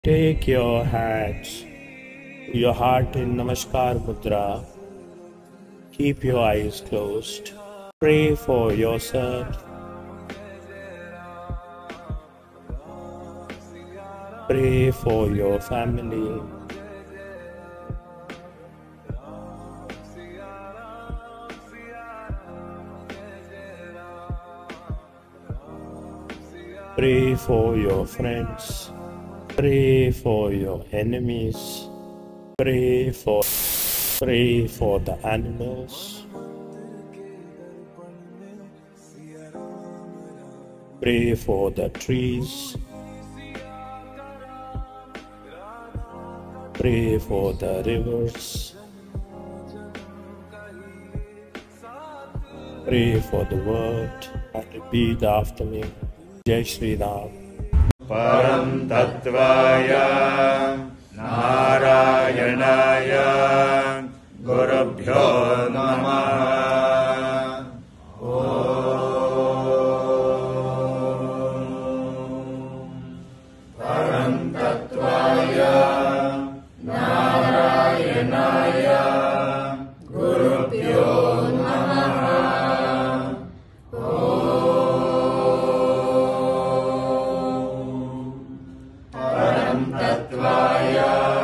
Take your hands, your heart in Namaskar Mudra. Keep your eyes closed. Pray for yourself. Pray for your family. Pray for your friends. Pray for your enemies. Pray for the animals. Pray for the trees. Pray for the rivers. Pray for the world and repeat after me. Jai Shri Ram. Param Tattvaya Narayanaya Gurubhyo Namaha. Param Tattvaya Narayanaya Gurubhyo Namaha. Param Tattvaya